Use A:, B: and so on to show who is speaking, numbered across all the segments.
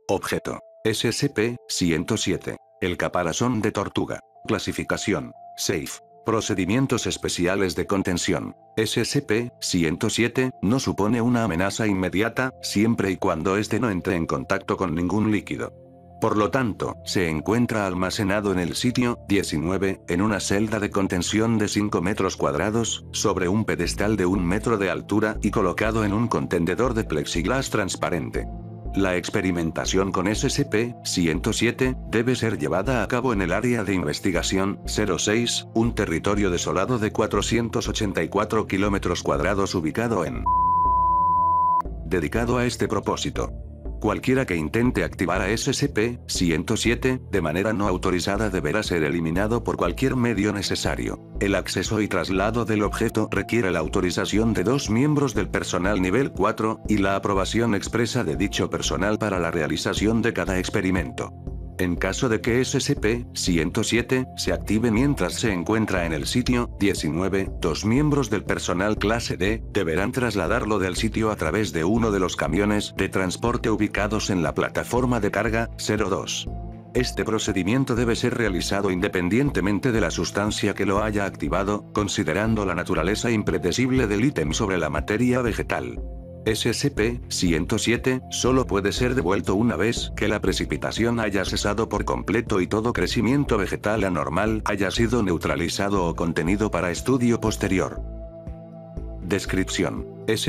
A: Objeto. SCP-107. El caparazón de tortuga. Clasificación. Safe. Procedimientos especiales de contención. SCP-107 no supone una amenaza inmediata, siempre y cuando éste no entre en contacto con ningún líquido. Por lo tanto, se encuentra almacenado en el sitio 19, en una celda de contención de 5 metros cuadrados, sobre un pedestal de 1 metro de altura y colocado en un contenedor de plexiglas transparente. La experimentación con SCP-107 debe ser llevada a cabo en el área de investigación 06, un territorio desolado de 484 kilómetros cuadrados ubicado en... dedicado a este propósito. Cualquiera que intente activar a SCP-107 de manera no autorizada deberá ser eliminado por cualquier medio necesario. El acceso y traslado del objeto requiere la autorización de 2 miembros del personal nivel 4, y la aprobación expresa de dicho personal para la realización de cada experimento. En caso de que SCP-107 se active mientras se encuentra en el sitio 19, 2 miembros del personal clase D deberán trasladarlo del sitio a través de uno de los camiones de transporte ubicados en la plataforma de carga 02. Este procedimiento debe ser realizado independientemente de la sustancia que lo haya activado, considerando la naturaleza impredecible del ítem sobre la materia vegetal. SCP-107 solo puede ser devuelto una vez que la precipitación haya cesado por completo y todo crecimiento vegetal anormal haya sido neutralizado o contenido para estudio posterior. Descripción.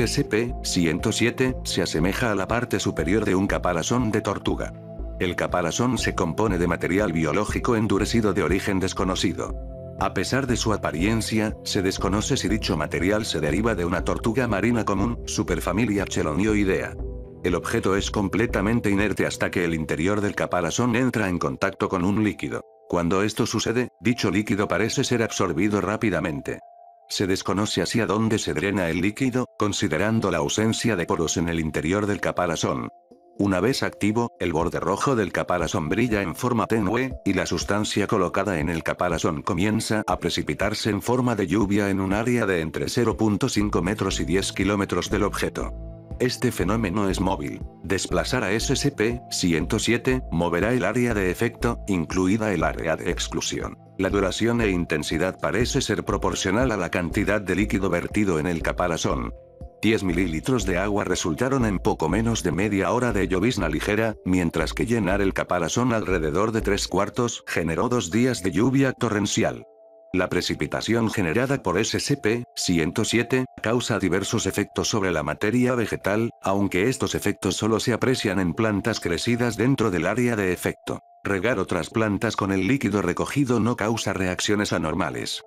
A: SCP-107 se asemeja a la parte superior de un caparazón de tortuga. El caparazón se compone de material biológico endurecido de origen desconocido. A pesar de su apariencia, se desconoce si dicho material se deriva de una tortuga marina común, superfamilia Chelonioidea. El objeto es completamente inerte hasta que el interior del caparazón entra en contacto con un líquido. Cuando esto sucede, dicho líquido parece ser absorbido rápidamente. Se desconoce hacia dónde se drena el líquido, considerando la ausencia de poros en el interior del caparazón. Una vez activo, el borde rojo del caparazón brilla en forma tenue, y la sustancia colocada en el caparazón comienza a precipitarse en forma de lluvia en un área de entre 0.5 metros y 10 kilómetros del objeto. Este fenómeno es móvil. Desplazar a SCP-107 moverá el área de efecto, incluida el área de exclusión. La duración e intensidad parece ser proporcional a la cantidad de líquido vertido en el caparazón. 10 mililitros de agua resultaron en poco menos de media hora de llovizna ligera, mientras que llenar el caparazón alrededor de 3/4 generó 2 días de lluvia torrencial. La precipitación generada por SCP-107 causa diversos efectos sobre la materia vegetal, aunque estos efectos solo se aprecian en plantas crecidas dentro del área de efecto. Regar otras plantas con el líquido recogido no causa reacciones anormales.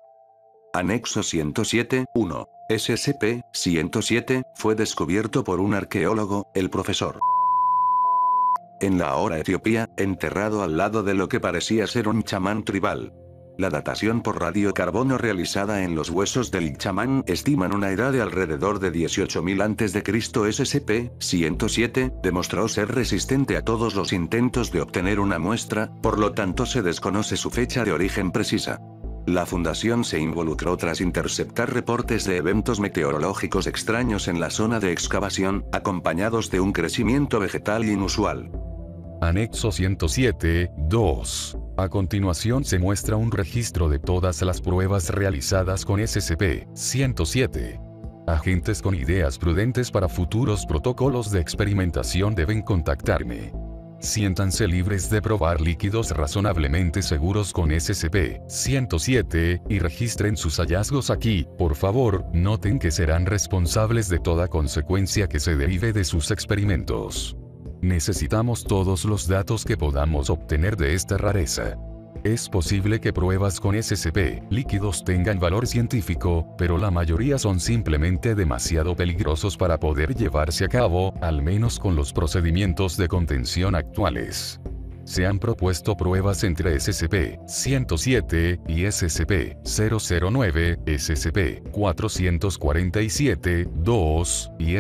A: Anexo 107-1. SCP-107 fue descubierto por un arqueólogo, el Profesor. En la ahora Etiopía, enterrado al lado de lo que parecía ser un chamán tribal. La datación por radiocarbono realizada en los huesos del chamán estiman una edad de alrededor de 18.000 a.C. SCP-107 demostró ser resistente a todos los intentos de obtener una muestra, por lo tanto se desconoce su fecha de origen precisa. La Fundación se involucró tras interceptar reportes de eventos meteorológicos extraños en la zona de excavación, acompañados de un crecimiento vegetal inusual.
B: Anexo 107-2. A continuación se muestra un registro de todas las pruebas realizadas con SCP-107. Agentes con ideas prudentes para futuros protocolos de experimentación deben contactarme. Siéntanse libres de probar líquidos razonablemente seguros con SCP-107, y registren sus hallazgos aquí. Por favor, noten que serán responsables de toda consecuencia que se derive de sus experimentos. Necesitamos todos los datos que podamos obtener de esta rareza. Es posible que pruebas con SCP líquidos tengan valor científico, pero la mayoría son simplemente demasiado peligrosos para poder llevarse a cabo, al menos con los procedimientos de contención actuales. Se han propuesto pruebas entre SCP-107 y SCP-009, SCP-447-2 y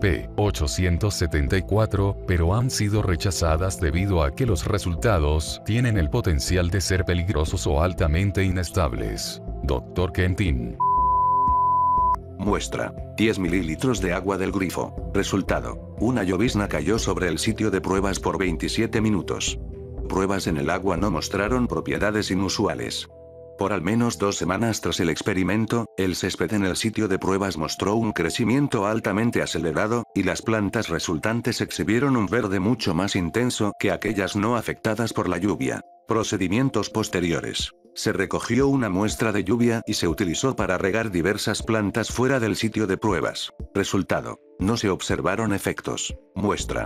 B: SCP-874, pero han sido rechazadas debido a que los resultados tienen el potencial de ser peligrosos o altamente inestables. Dr. Kentin.
A: Muestra: 10 mililitros de agua del grifo. Resultado: una llovizna cayó sobre el sitio de pruebas por 27 minutos. Pruebas en el agua no mostraron propiedades inusuales. Por al menos 2 semanas tras el experimento, el césped en el sitio de pruebas mostró un crecimiento altamente acelerado, y las plantas resultantes exhibieron un verde mucho más intenso que aquellas no afectadas por la lluvia. Procedimientos posteriores. Se recogió una muestra de lluvia y se utilizó para regar diversas plantas fuera del sitio de pruebas. Resultado: no se observaron efectos. Muestra: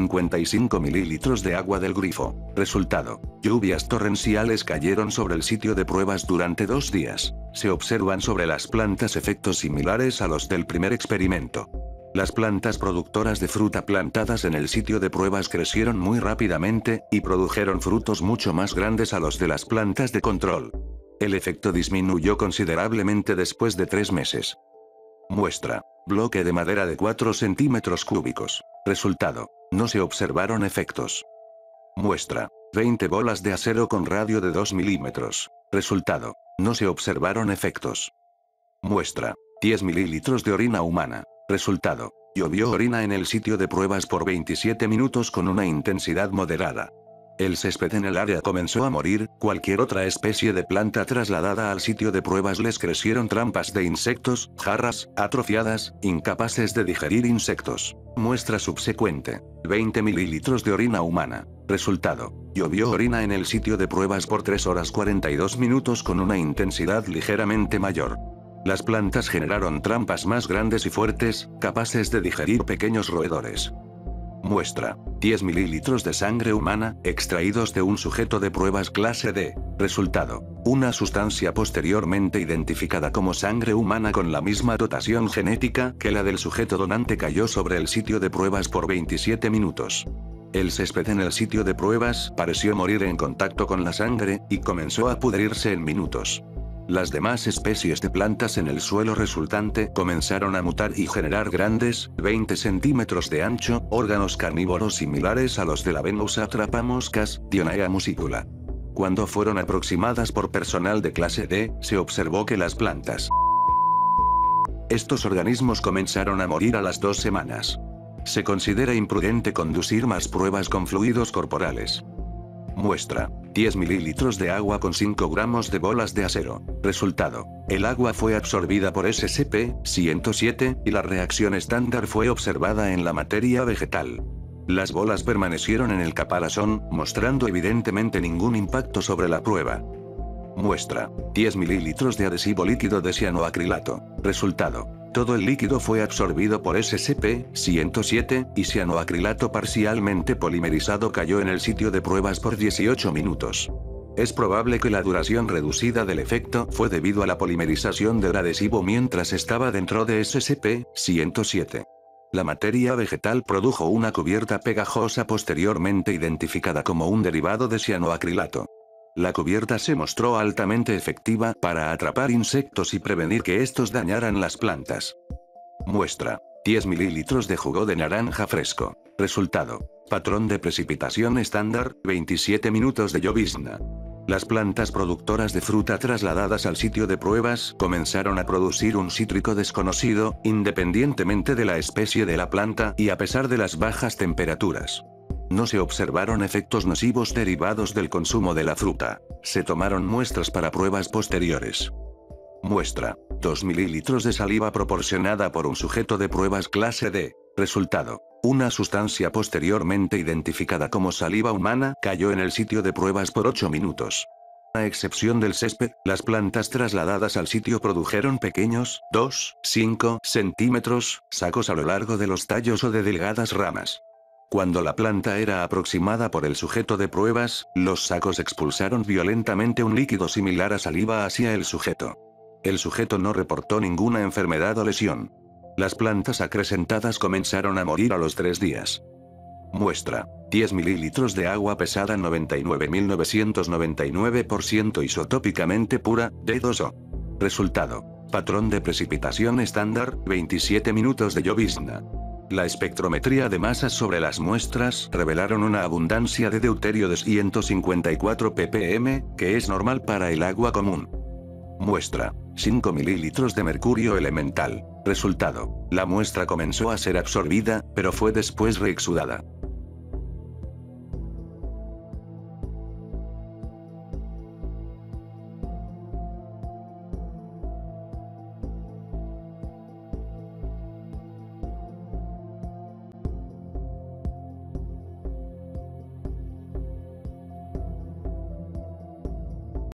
A: 55 mililitros de agua del grifo. Resultado: lluvias torrenciales cayeron sobre el sitio de pruebas durante 2 días. Se observan sobre las plantas efectos similares a los del primer experimento. Las plantas productoras de fruta plantadas en el sitio de pruebas crecieron muy rápidamente, y produjeron frutos mucho más grandes a los de las plantas de control. El efecto disminuyó considerablemente después de 3 meses. Muestra: bloque de madera de 4 centímetros cúbicos. Resultado: no se observaron efectos. Muestra: 20 bolas de acero con radio de 2 milímetros. Resultado: no se observaron efectos. Muestra: 10 mililitros de orina humana. Resultado: llovió orina en el sitio de pruebas por 27 minutos con una intensidad moderada. El césped en el área comenzó a morir. Cualquier otra especie de planta trasladada al sitio de pruebas les crecieron trampas de insectos, jarras, atrofiadas, incapaces de digerir insectos. Muestra subsecuente: 20 mililitros de orina humana. Resultado: llovió orina en el sitio de pruebas por 3 horas 42 minutos con una intensidad ligeramente mayor. Las plantas generaron trampas más grandes y fuertes, capaces de digerir pequeños roedores. Muestra: 10 mililitros de sangre humana, extraídos de un sujeto de pruebas clase D. Resultado: una sustancia posteriormente identificada como sangre humana con la misma dotación genética que la del sujeto donante cayó sobre el sitio de pruebas por 27 minutos. El césped en el sitio de pruebas pareció morir en contacto con la sangre, y comenzó a pudrirse en minutos. Las demás especies de plantas en el suelo resultante comenzaron a mutar y generar grandes, 20 centímetros de ancho, órganos carnívoros similares a los de la Venus atrapamoscas, Dionaea muscipula. Cuando fueron aproximadas por personal de clase D, se observó que las plantas. Estos organismos comenzaron a morir a las 2 semanas. Se considera imprudente conducir más pruebas con fluidos corporales. Muestra: 10 mililitros de agua con 5 gramos de bolas de acero. Resultado: el agua fue absorbida por SCP-107, y la reacción estándar fue observada en la materia vegetal. Las bolas permanecieron en el caparazón, mostrando evidentemente ningún impacto sobre la prueba. Muestra: 10 mililitros de adhesivo líquido de cianoacrilato. Resultado: todo el líquido fue absorbido por SCP-107, y cianoacrilato parcialmente polimerizado cayó en el sitio de pruebas por 18 minutos. Es probable que la duración reducida del efecto fue debido a la polimerización del adhesivo mientras estaba dentro de SCP-107. La materia vegetal produjo una cubierta pegajosa posteriormente identificada como un derivado de cianoacrilato. La cubierta se mostró altamente efectiva para atrapar insectos y prevenir que estos dañaran las plantas. Muestra: 10 mililitros de jugo de naranja fresco. Resultado: patrón de precipitación estándar, 27 minutos de llovizna. Las plantas productoras de fruta trasladadas al sitio de pruebas comenzaron a producir un cítrico desconocido, independientemente de la especie de la planta y a pesar de las bajas temperaturas. No se observaron efectos nocivos derivados del consumo de la fruta. Se tomaron muestras para pruebas posteriores. Muestra: 2 mililitros de saliva proporcionada por un sujeto de pruebas clase D. Resultado: una sustancia posteriormente identificada como saliva humana cayó en el sitio de pruebas por 8 minutos. A excepción del césped, las plantas trasladadas al sitio produjeron pequeños, 2-5 centímetros, sacos a lo largo de los tallos o de delgadas ramas. Cuando la planta era aproximada por el sujeto de pruebas, los sacos expulsaron violentamente un líquido similar a saliva hacia el sujeto. El sujeto no reportó ninguna enfermedad o lesión. Las plantas acrecentadas comenzaron a morir a los 3 días. Muestra: 10 mililitros de agua pesada 99.999% isotópicamente pura, D2O. Resultado: patrón de precipitación estándar, 27 minutos de llovizna. La espectrometría de masas sobre las muestras revelaron una abundancia de deuterio de 154 ppm, que es normal para el agua común. Muestra: 5 mililitros de mercurio elemental. Resultado: la muestra comenzó a ser absorbida, pero fue después reexudada.